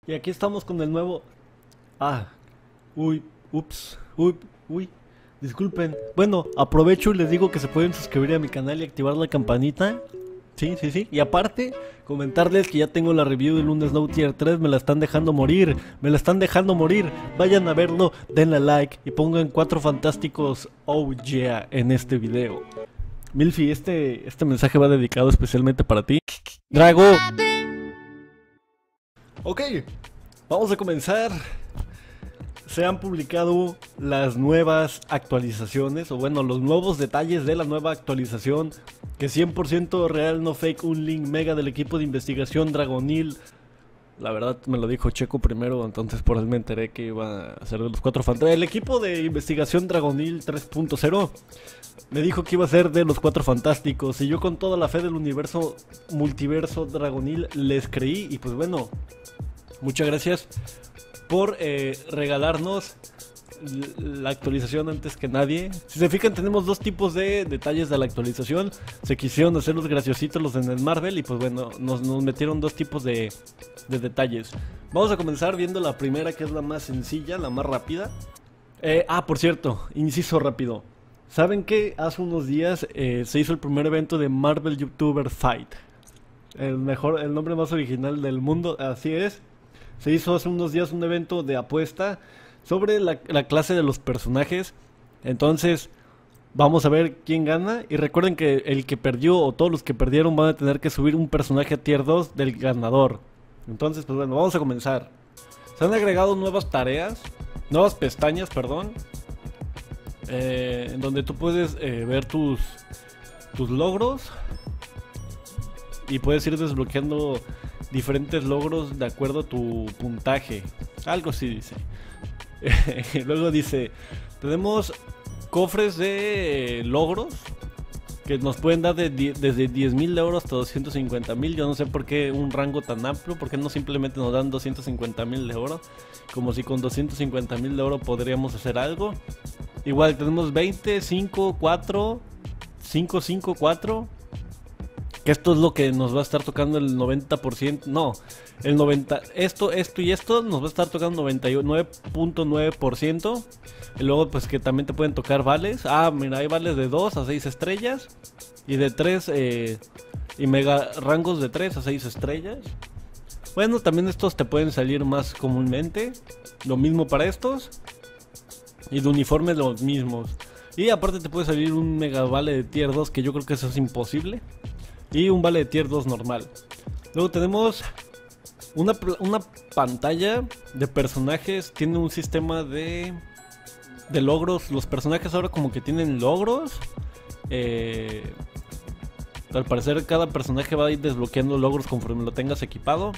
Y aquí estamos con el nuevo... Ah, uy, ups, uy, uy, disculpen. Bueno, aprovecho y les digo que se pueden suscribir a mi canal y activar la campanita. Sí, sí, sí. Y aparte, comentarles que ya tengo la review del un Snow Tier 3. Me la están dejando morir. Me la están dejando morir. Vayan a verlo, denle like y pongan 4 fantásticos oh yeah en este video. Milfi, este mensaje va dedicado especialmente para ti. Drago. Ok, vamos a comenzar. Se han publicado las nuevas actualizaciones, o bueno, los nuevos detalles de la nueva actualización, que 100% real, no fake, un link mega del equipo de investigación Dragonil. La verdad me lo dijo Checo primero, entonces por él me enteré que iba a ser de los 4 fantásticos. El equipo de investigación Dragonil 3.0 me dijo que iba a ser de los 4 fantásticos, y yo con toda la fe del universo multiverso Dragonil les creí. Y pues bueno, muchas gracias por regalarnos la actualización antes que nadie. Si se fijan, tenemos dos tipos de detalles de la actualización. Se quisieron hacer los graciositos los en el Marvel, y pues bueno, nos metieron dos tipos de detalles. Vamos a comenzar viendo la primera, que es la más sencilla, la más rápida. Por cierto, inciso rápido. ¿Saben que hace unos días se hizo el primer evento de Marvel YouTuber Fight? El nombre más original del mundo, así es. Se hizo hace unos días un evento de apuesta sobre la clase de los personajes. Entonces vamos a ver quién gana. Y recuerden que el que perdió o todos los que perdieron van a tener que subir un personaje a tier 2 del ganador. Entonces pues bueno, vamos a comenzar. Se han agregado nuevas tareas, nuevas pestañas, perdón, en donde tú puedes ver tus logros. Y puedes ir desbloqueando diferentes logros de acuerdo a tu puntaje. Algo así dice. Luego dice, tenemos cofres de logros que nos pueden dar desde 10.000 euros hasta 250.000. Yo no sé por qué un rango tan amplio. ¿Por qué no simplemente nos dan 250.000 euros? Como si con 250.000 euros podríamos hacer algo. Igual tenemos 20, 5, 4, 5, 5, 4. Que esto es lo que nos va a estar tocando el 90%. No, el 90%. Esto y esto nos va a estar tocando 99.9%. Y luego pues que también te pueden tocar vales. Mira, hay vales de 2 a 6 estrellas. Y de 3 y mega rangos de 3 a 6 estrellas. Bueno, también estos te pueden salir más comúnmente. Lo mismo para estos. Y de uniformes los mismos. Y aparte te puede salir un mega vale de tier 2, que yo creo que eso es imposible. Y un vale de tier 2 normal. Luego tenemos una pantalla de personajes. Tiene un sistema de logros. Los personajes ahora como que tienen logros. Al parecer cada personaje va a ir desbloqueando logros conforme lo tengas equipado.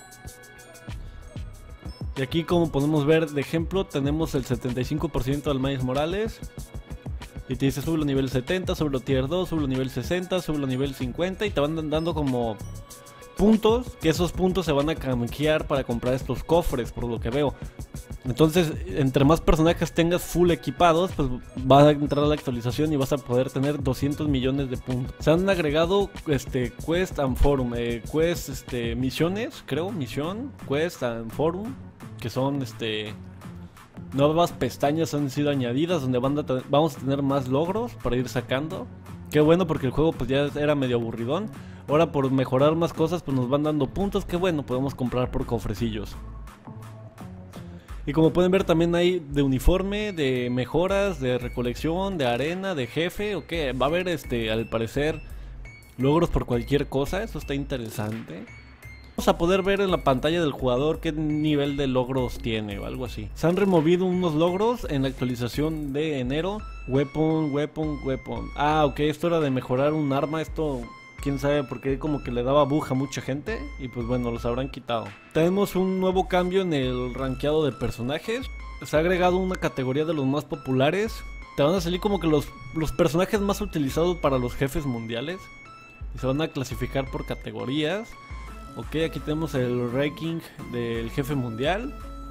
Y aquí, como podemos ver de ejemplo, tenemos el 75% del Miles Morales. Y te dice sube a nivel 70, sube a tier 2, sube a nivel 60, sube a nivel 50. Y te van dando como puntos, que esos puntos se van a canjear para comprar estos cofres, por lo que veo. Entonces, entre más personajes tengas full equipados, pues va a entrar a la actualización y vas a poder tener 200 millones de puntos. Se han agregado Quest and Forum, misiones, creo, misión, Quest and Forum, que son nuevas pestañas han sido añadidas donde vamos a tener más logros para ir sacando. Qué bueno, porque el juego pues ya era medio aburridón. Ahora por mejorar más cosas pues nos van dando puntos que bueno, podemos comprar por cofrecillos. Y como pueden ver también hay de uniforme, de mejoras, de recolección, de arena, de jefe. Ok, va a haber al parecer logros por cualquier cosa, eso está interesante. Vamos a poder ver en la pantalla del jugador qué nivel de logros tiene o algo así. Se han removido unos logros en la actualización de enero. Weapon. Ok, esto era de mejorar un arma. Esto, quién sabe, porque como que le daba bug a mucha gente. Y pues bueno, los habrán quitado. Tenemos un nuevo cambio en el rankeado de personajes. Se ha agregado una categoría de los más populares. Te van a salir como que los personajes más utilizados para los jefes mundiales. Y se van a clasificar por categorías. Ok, aquí tenemos el ranking del jefe mundial.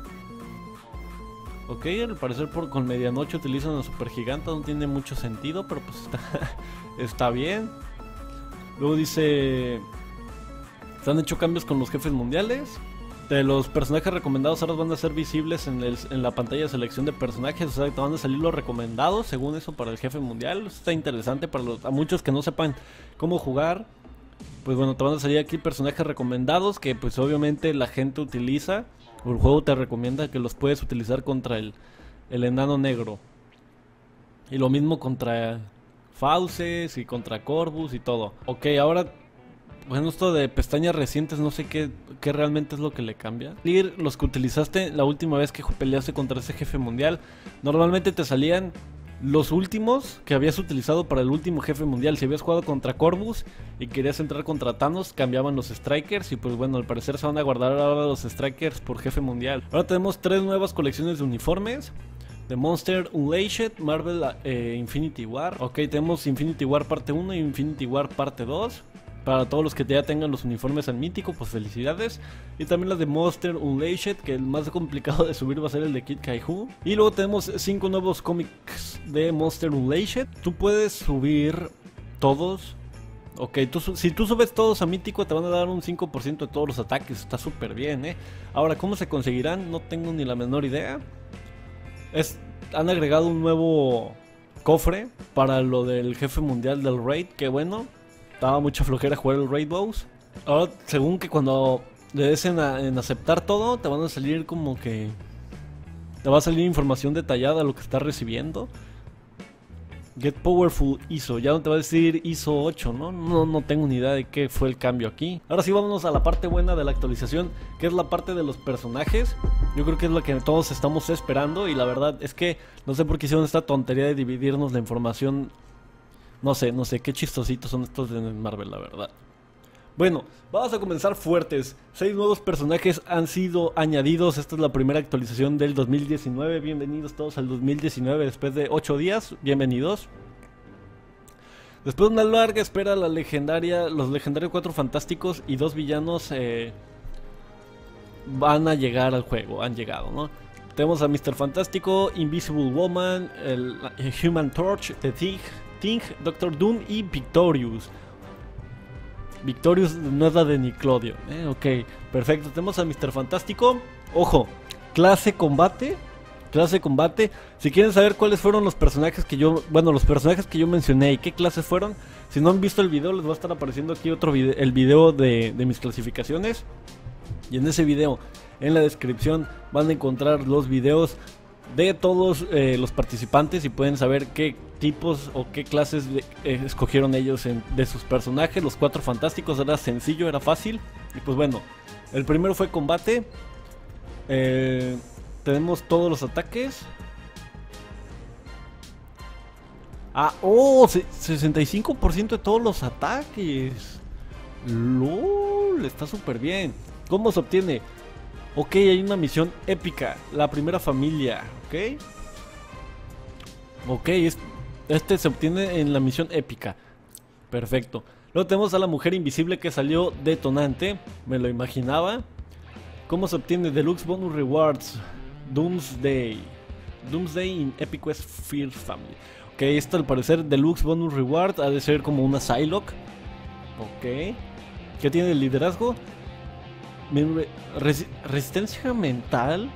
Ok, al parecer con medianoche utilizan a super gigante. No tiene mucho sentido, pero pues está bien. Luego dice, se han hecho cambios con los jefes mundiales. de los personajes recomendados ahora van a ser visibles en la pantalla de selección de personajes. O sea, te van a salir los recomendados según eso para el jefe mundial. Eso está interesante para a muchos que no sepan cómo jugar. Pues bueno, te van a salir aquí personajes recomendados que pues obviamente la gente utiliza, o el juego te recomienda que los puedes utilizar contra el enano negro. Y lo mismo contra Fauces y contra Corvus y todo. Ok, ahora, bueno, esto de pestañas recientes no sé qué realmente es lo que le cambia. Los que utilizaste la última vez que peleaste contra ese jefe mundial, normalmente te salían los últimos que habías utilizado para el último jefe mundial. Si habías jugado contra Corvus y querías entrar contra Thanos, cambiaban los Strikers. Y pues bueno, al parecer se van a guardar ahora los Strikers por jefe mundial. Ahora tenemos 3 nuevas colecciones de uniformes: The Monster Unleashed, Marvel Infinity War. Ok, tenemos Infinity War parte 1 y Infinity War parte 2. Para todos los que ya tengan los uniformes al mítico, pues felicidades. Y también las de Monster Unleashed, que el más complicado de subir va a ser el de Kid Kai-Hu. Y luego tenemos 5 nuevos cómics de Monster Unleashed. Tú puedes subir todos. Ok, si tú subes todos a mítico te van a dar un 5% de todos los ataques. Está súper bien, Ahora, ¿cómo se conseguirán? No tengo ni la menor idea. Han agregado un nuevo cofre para lo del jefe mundial del raid. Que bueno, daba mucha flojera jugar el Raid Boss. Ahora, según que cuando le des en aceptar todo, te van a salir como que te va a salir información detallada de lo que estás recibiendo. Get Powerful ISO, ya no te va a decir ISO 8, ¿no? No tengo ni idea de qué fue el cambio aquí. Ahora sí, vámonos a la parte buena de la actualización, que es la parte de los personajes. Yo creo que es lo que todos estamos esperando. Y la verdad es que no sé por qué hicieron esta tontería de dividirnos la información. No sé, qué chistositos son estos de Marvel, la verdad. Bueno, vamos a comenzar fuertes. 6 nuevos personajes han sido añadidos. Esta es la primera actualización del 2019. Bienvenidos todos al 2019 después de 8 días. Bienvenidos. Después de una larga espera, los legendarios 4 fantásticos y 2 villanos van a llegar al juego. Han llegado, ¿no? Tenemos a Mr. Fantástico, Invisible Woman, el Human Torch, The Thing, Doctor Doom y Victorious. Victorious no es la de Nickelodeon, ok, perfecto. Tenemos a Mr. Fantástico. Ojo, clase combate. Si quieren saber cuáles fueron los personajes que yo mencioné y qué clases fueron, si no han visto el video, les va a estar apareciendo aquí el video de mis clasificaciones. Y en ese video, en la descripción, van a encontrar los videos de todos los participantes y pueden saber qué tipos o qué clases escogieron ellos de sus personajes. Los 4 fantásticos era sencillo, era fácil. Y pues bueno, el primero fue combate. Tenemos todos los ataques. 65% de todos los ataques. LOL, está súper bien. ¿Cómo se obtiene? Ok, hay una misión épica, la primera familia, ok, este se obtiene en la misión épica, perfecto. Luego tenemos a la mujer invisible que salió detonante, me lo imaginaba. ¿Cómo se obtiene? Deluxe Bonus Rewards, Doomsday in Epic Quest Fear Family. Ok, esto al parecer Deluxe Bonus Reward ha de ser como una Psylocke. Ok, ¿qué tiene el liderazgo? Resistencia mental.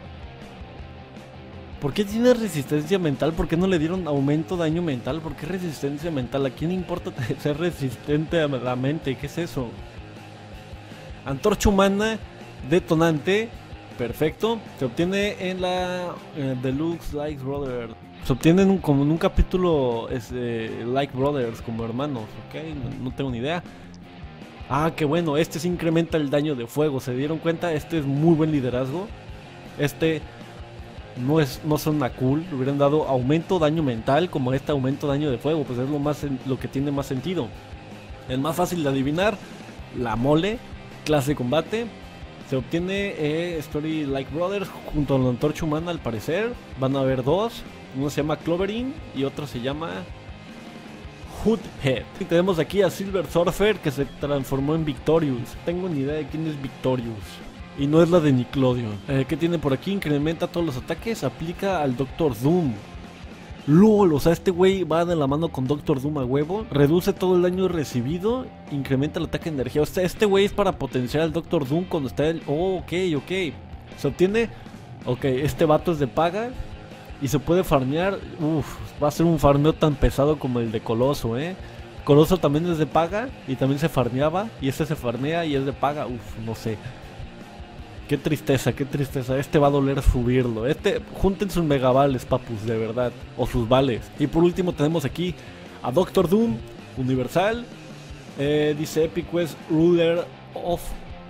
¿Por qué tiene resistencia mental? ¿Por qué no le dieron aumento daño mental? ¿Por qué resistencia mental? ¿A quién importa ser resistente a la mente? ¿Qué es eso? Antorcha humana detonante. Perfecto. Se obtiene en la Deluxe Like Brothers. Se obtiene como en un capítulo Like Brothers, como hermanos. Ok, no tengo ni idea. Qué bueno, este se incrementa el daño de fuego. ¿Se dieron cuenta? Este es muy buen liderazgo. Este no suena cool. Le hubieran dado aumento daño mental como aumento daño de fuego. Pues es lo que tiene más sentido. El más fácil de adivinar, la mole, clase de combate. Se obtiene Story Like Brothers junto a la antorcha humana al parecer. Van a haber 2. Uno se llama Cloverin y otro se llama Hoodhead. Y tenemos aquí a Silver Surfer que se transformó en Victorious. Tengo ni idea de quién es Victorious. Y no es la de Nickelodeon. ¿Qué tiene por aquí? Incrementa todos los ataques. Aplica al Doctor Doom. LOL, o sea, este güey va de la mano con Doctor Doom a huevo. Reduce todo el daño recibido. Incrementa el ataque de energía. O sea, este güey es para potenciar al Doctor Doom cuando está el... Oh, ok. Se obtiene... Ok, este vato es de paga. Y se puede farmear. Va a ser un farmeo tan pesado como el de Coloso, Coloso también es de paga y también se farmeaba. Y este se farmea y es de paga. No sé. Qué tristeza. Este va a doler subirlo. Junten sus megavales, papus, de verdad. O sus vales. Y por último tenemos aquí a Doctor Doom Universal. Dice Epic Quest Ruler of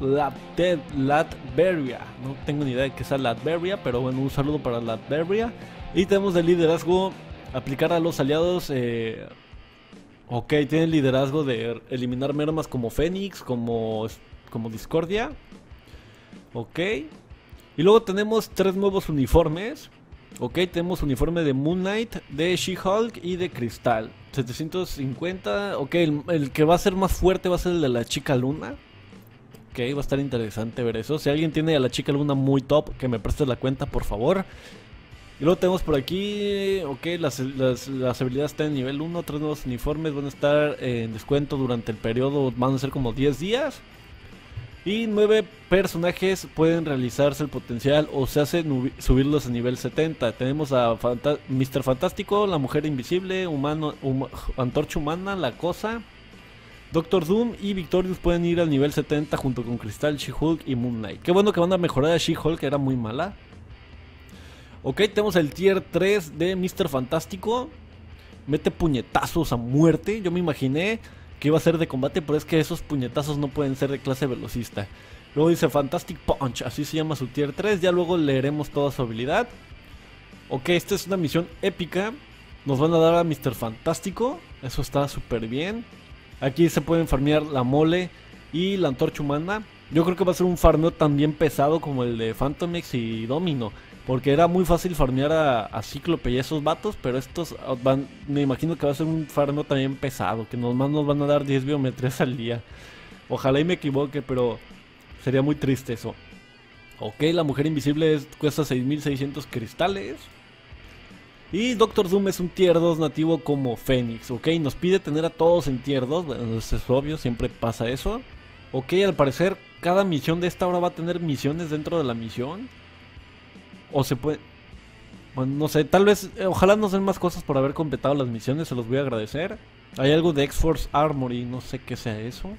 Latveria. No tengo ni idea de qué sea Latveria, pero bueno, un saludo para Latveria. Y tenemos el liderazgo. Aplicar a los aliados. Ok, tiene el liderazgo de eliminar mermas como Fénix, como Discordia. Ok. Y luego tenemos 3 nuevos uniformes. Ok, tenemos uniforme de Moon Knight, de She-Hulk y de Cristal. 750. Ok, el que va a ser más fuerte va a ser el de la Chica Luna. Ok, va a estar interesante ver eso. Si alguien tiene a la Chica Luna muy top, que me preste la cuenta, por favor. Y luego tenemos por aquí, ok, las habilidades están en nivel 1, 3 nuevos uniformes van a estar en descuento durante el periodo, van a ser como 10 días. Y 9 personajes pueden realizarse el potencial o se hace subirlos a nivel 70. Tenemos a Mr. Fantástico, la Mujer Invisible, Antorcha Humana, La Cosa, Doctor Doom y Victorious pueden ir al nivel 70 junto con Cristal, She-Hulk y Moon Knight. Qué bueno que van a mejorar a She-Hulk, que era muy mala. Ok, tenemos el tier 3 de Mr. Fantástico. Mete puñetazos a muerte. Yo me imaginé que iba a ser de combate, pero es que esos puñetazos no pueden ser de clase velocista. Luego dice Fantastic Punch, así se llama su tier 3. Ya luego leeremos toda su habilidad. Ok, esta es una misión épica. Nos van a dar a Mr. Fantástico. Eso está súper bien. Aquí se pueden farmear la Mole y la Antorcha Humana. Yo creo que va a ser un farmeo también pesado como el de Phantomex y Domino. Porque era muy fácil farmear a Cíclope y a esos vatos, pero estos me imagino que va a ser un farmeo también pesado, que nomás nos van a dar 10 biometrías al día. Ojalá y me equivoque, pero sería muy triste eso. Ok, la Mujer Invisible cuesta 6600 cristales. Y Doctor Doom es un tier 2 nativo como Fénix, ok, nos pide tener a todos en tier 2, bueno, eso es obvio, siempre pasa eso. Ok, al parecer cada misión de esta hora va a tener misiones dentro de la misión. O se puede... Bueno, no sé, tal vez... Ojalá nos den más cosas por haber completado las misiones, se los voy a agradecer. Hay algo de X-Force Armory, no sé qué sea eso.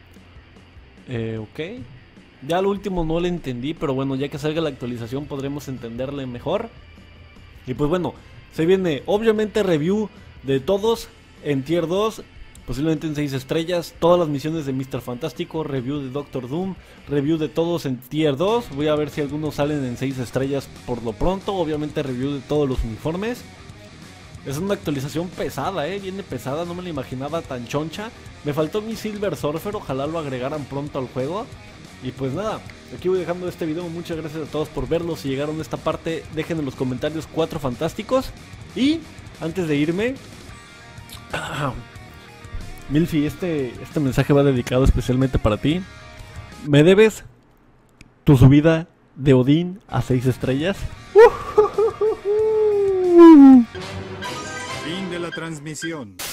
Ok. Ya lo último no le entendí, pero bueno, ya que salga la actualización podremos entenderle mejor. Y pues bueno, se viene obviamente review de todos en tier 2. Posiblemente en 6 estrellas, todas las misiones de Mr. Fantástico, review de Doctor Doom, review de todos en tier 2, voy a ver si algunos salen en 6 estrellas por lo pronto, obviamente review de todos los uniformes. Es una actualización pesada, viene pesada, no me la imaginaba tan choncha. Me faltó mi Silver Surfer, ojalá lo agregaran pronto al juego. Y pues nada, aquí voy dejando este video, muchas gracias a todos por verlo, si llegaron a esta parte dejen en los comentarios 4 fantásticos. Y antes de irme... Milfi, este mensaje va dedicado especialmente para ti. ¿Me debes tu subida de Odín a 6 estrellas? Fin de la transmisión.